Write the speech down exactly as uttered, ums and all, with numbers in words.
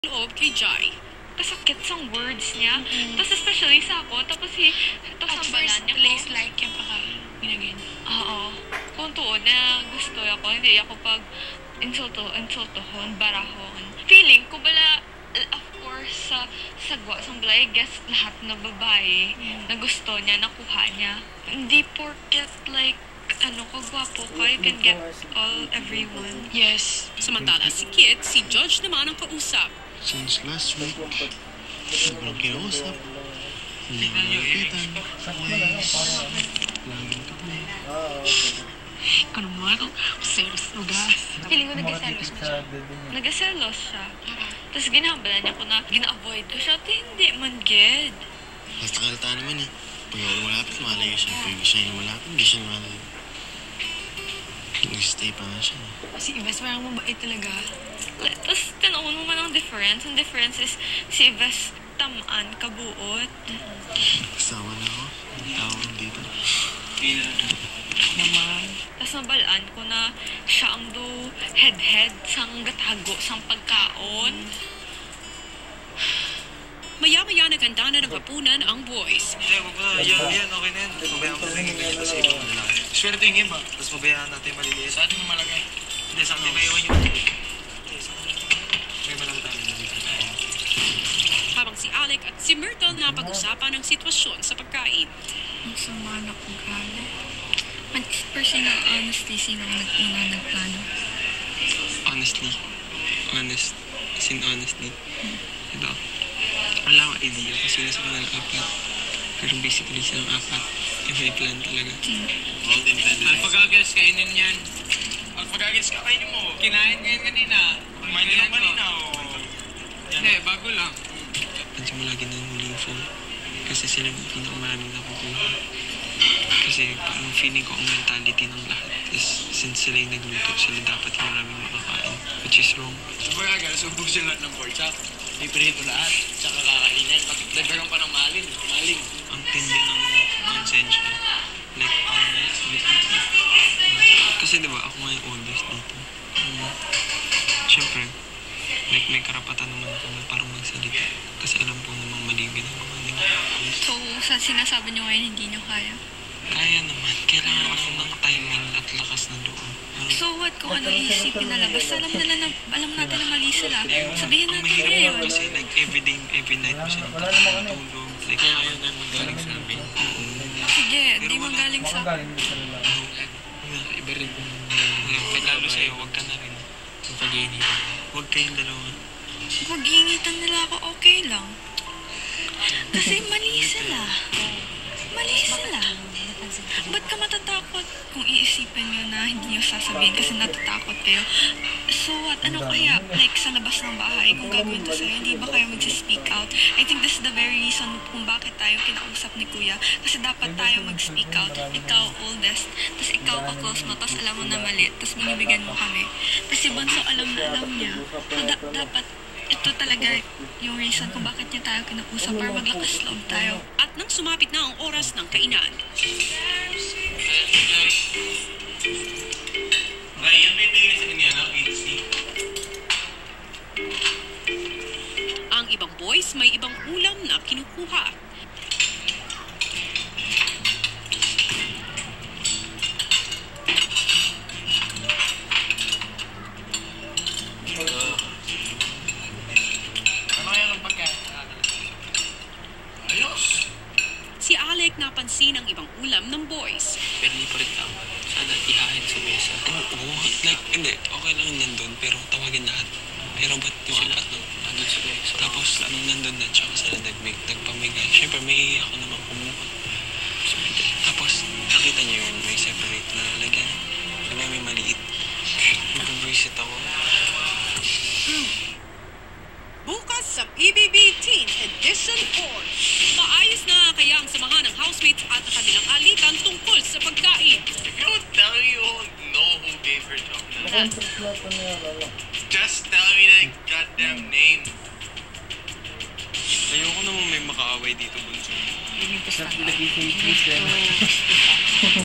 loob kay Jai. Kasakit sang words niya. Mm-hmm. Tapos especially sa ako. Tapos si... Tapos ang balan niya ko. Place like yung paka binagin. Oo. Kung tuon na gusto ako, hindi ako pag insulto, insultohon, barahon. Feeling ko bala, of course, sa sagwa, sang bala, I guess lahat na babae mm. na gusto niya, nakuha niya. Hindi porket like, ano ko, gwapo ka, you can get all, everyone. Yes. Samantala, si Kit, si Judge naman ang kausap. Since last week, sobrang kinausap. Hindi ko nalapitan. Always. Laging kami. Ikaw naman ako, serious ugas. Feeling ko nag-selos mo siya. Nag-selos siya. Tapos ginahambalan niya ko na gina-avoid ko siya. At hindi man, gid. Basta kalata naman eh. Pag ako malapit, malayo siya. Pag siya yung malapit, hindi siya malayo. Nag-stay pa nga siya. Si Ives, parang mabait talaga. Tapos tinawin mo man ang difference. Ang difference is si Ives tamaan, kabuot. Kasawa na ako. Ang tawag dito. Naman. Tapos nabalaan ko na siya ang do head-head sang gatago sang pagkaon. Maya-maya naganda na ng hapunan ang boys. Hindi, wag mo na. Yan, yan, okay na yan. Mabayaan mo na rin ganyan kasi ibang lalaki. Swerte yung ba? Tapos mabayaan natin maliliit. Saan yung malagay? Hindi, saan tayo maiwan yung... May malaki tayo. Habang si Alec at si Myrtle na pag-usapan ang sitwasyon sa pagkain. Ang sama na kong gali. Mag-expressing ang honesty, sino ang nag-una nagplano? Honestly. Honest. As in honestly. Hmm. Ito. Wala akong idea kung sino sa mga apat. Pero basically silang apat. Yung may plan talaga. Hmm. Alpagagals, kainin yan. Alpagagals, kakainin mo. Kinain ko yan kanina. Kumain yan kanina o... Hindi, bago lang. Pansin mo lagi ng huling phone. Kasi sila yung pinakamaraming nakukuha. Kasi parang feeling ko ang mentality ng lahat is since sila yung nagluto, sila dapat yung maraming makakain. Which is wrong. Alpagagals, ubog sila ng pork chop. Librito lahat. Tsaka kakain yan. Dagdagan pa ng maling. Maling. Ang tindi ng konsensya. Like, um, kasi diba, ako nga yung oldest dito. Um, Siyempre, like, may karapatan naman po na parang magsalita. Kasi alam po namang mali yung ginagawa nila. So, sa sinasabi niyo ngayon, hindi niyo kaya? Kaya naman. Kailangan lang ng timing at lakas na doon. So what kung ano iisipin nila? Basta alam nila na, alam natin na mali sila. Sabihin natin na ngayon. Kasi like every day, every night mo silang katulog. Like, ayaw na magaling sa amin. Sige, di magaling sa... Iba rin. Lalo sa'yo, huwag ka na rin. Pag-iinitan. Huwag kayong dalawa. Pag-iinitan nila ako, okay lang. Kasi mali sila. Mali sila. Ba't ka matatakot kung iisipin nyo na hindi nyo sasabihin kasi natatakot kayo? So what? Ano kaya? Like sa labas ng bahay, kung gagawin to sa'yo, hindi ba kayo mag-speak out? I think this is the very reason kung bakit tayo kinausap ni Kuya. Kasi dapat tayo mag-speak out. Ikaw oldest, tapos ikaw ka-close mo, tapos alam mo na mali, tapos binibigyan mo kami. Tapos si Bonso alam na alam niya. So da- dapat ito talaga yung reason kung bakit niya tayo kinausap para maglakas loob tayo. At nang sumapit na ang oras ng kainan. Ngayon, may bigay sa kanya ng eighty. Ang ibang boys may ibang ulam na kinukuha. Si Alec napansin ang ibang ulam ng boys. Pero hindi pa rin tao. Sana ihahin sa mesa. Oo, oh, like, hindi. Okay lang yung nandun, pero tawagin lahat. Pero ba't yung apat no? Nandun sila. Tapos, nung nandun na, tsaka sila nagmig, nagpamigay. Siyempre, may ako naman kumuha. So, tapos, nakita niyo yun, may separate na lalagyan. Diba, may maliit. Nag-visit ako. Hmm. Bukas sa P B B Teen Edition four. Maayos na kaya ang samahan ng housemates at ang kanilang alitan tungkol sa pagkain. If you don't tell me, you won't know who gave her chocolate. Just tell me the goddamn name. Ayoko naman may makaaway dito, Bunso. Hindi ko sa